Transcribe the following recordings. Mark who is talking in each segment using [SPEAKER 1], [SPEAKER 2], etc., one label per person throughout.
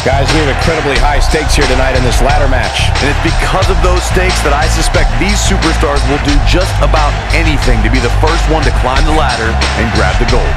[SPEAKER 1] Guys, we have incredibly high stakes here tonight in this ladder match.
[SPEAKER 2] And it's because of those stakes that I suspect these superstars will do just about anything to be the first one to climb the ladder and grab the gold.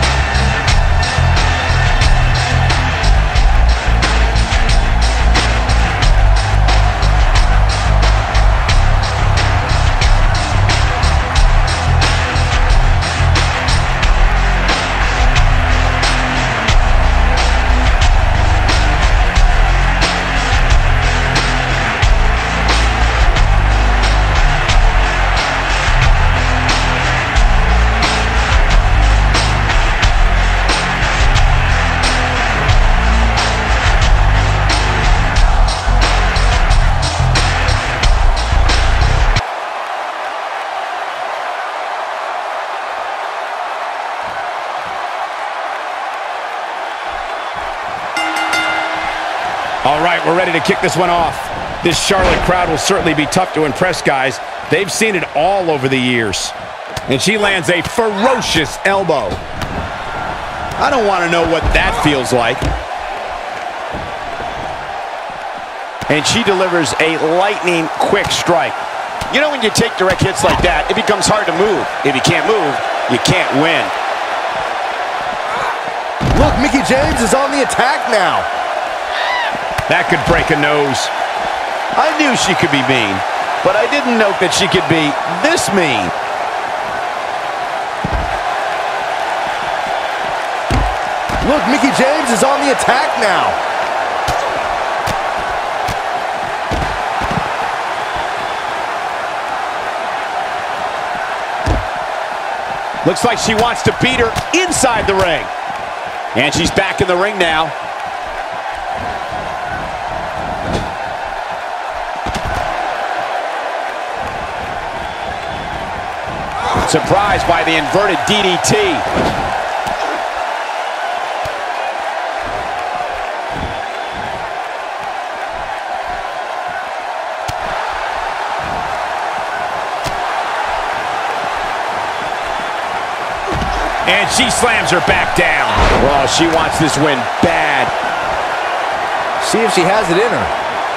[SPEAKER 1] All right, we're ready to kick this one off. This Charlotte crowd will certainly be tough to impress, guys. They've seen it all over the years. And she lands a ferocious elbow. I don't want to know what that feels like. And she delivers a lightning quick strike. You know, when you take direct hits like that, it becomes hard to move. If you can't move, you can't win.
[SPEAKER 3] Look, Mickie James is on the attack now.
[SPEAKER 1] That could break a nose. I knew she could be mean, but I didn't know that she could be this mean.
[SPEAKER 3] Look, Mickie James is on the attack now.
[SPEAKER 1] Looks like she wants to beat her inside the ring. And she's back in the ring now. Surprised by the inverted DDT. And she slams her back down. Well, she wants this win bad.
[SPEAKER 3] See if she has it in her.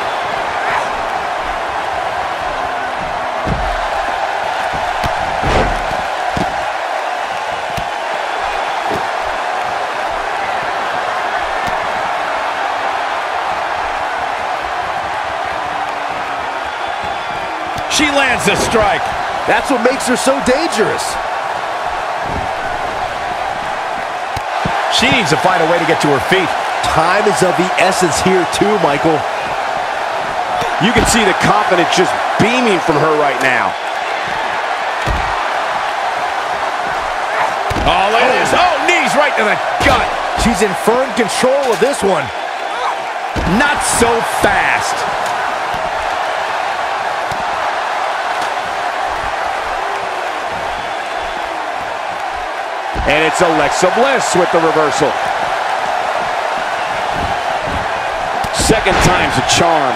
[SPEAKER 1] She lands a strike.
[SPEAKER 3] That's what makes her so dangerous.
[SPEAKER 1] She needs to find a way to get to her feet.
[SPEAKER 3] Time is of the essence here too, Michael.
[SPEAKER 1] You can see the confidence just beaming from her right now. Oh, look at this. Oh, knees right to the gut.
[SPEAKER 3] She's in firm control of this one.
[SPEAKER 1] Not so fast. And it's Alexa Bliss with the reversal. Second time's a charm.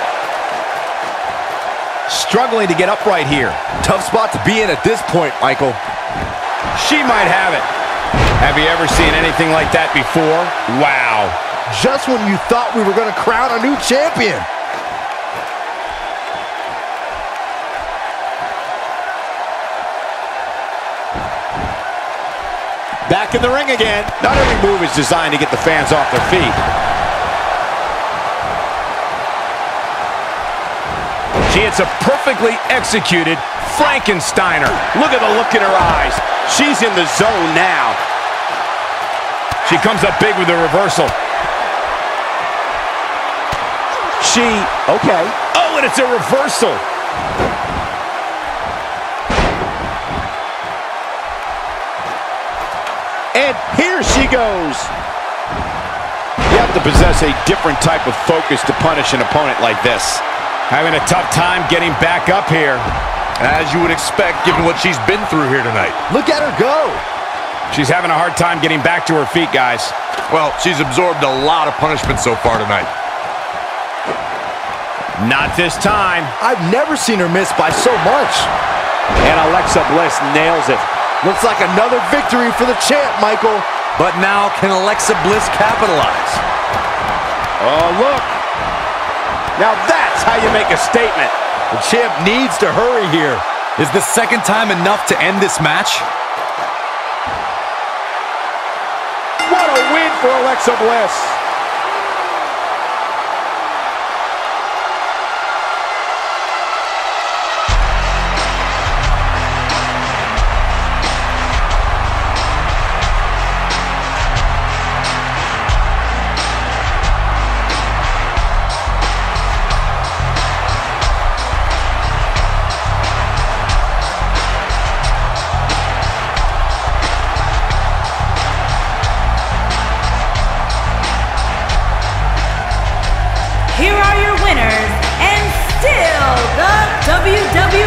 [SPEAKER 1] Struggling to get upright here.
[SPEAKER 3] Tough spot to be in at this point, Michael.
[SPEAKER 1] She might have it. Have you ever seen anything like that before? Wow.
[SPEAKER 3] Just when you thought we were going to crown a new champion.
[SPEAKER 1] Back in the ring again. Not every move is designed to get the fans off their feet. She hits a perfectly executed Frankensteiner. Look at the look in her eyes. She's in the zone now. She comes up big with the reversal. Okay. Oh, and it's a reversal. And here she goes. You have to possess a different type of focus to punish an opponent like this. Having a tough time getting back up here.
[SPEAKER 2] As you would expect, given what she's been through here tonight.
[SPEAKER 3] Look at her go.
[SPEAKER 1] She's having a hard time getting back to her feet, guys.
[SPEAKER 2] Well, she's absorbed a lot of punishment so far tonight.
[SPEAKER 1] Not this time.
[SPEAKER 3] I've never seen her miss by so much.
[SPEAKER 1] And Alexa Bliss nails it.
[SPEAKER 3] Looks like another victory for the champ, Michael.
[SPEAKER 2] But now, can Alexa Bliss capitalize?
[SPEAKER 1] Oh, look. Now that's how you make a statement.
[SPEAKER 3] The champ needs to hurry here.
[SPEAKER 2] Is the second time enough to end this match?
[SPEAKER 1] What a win for Alexa Bliss.
[SPEAKER 4] Here are your winners, and still the WWE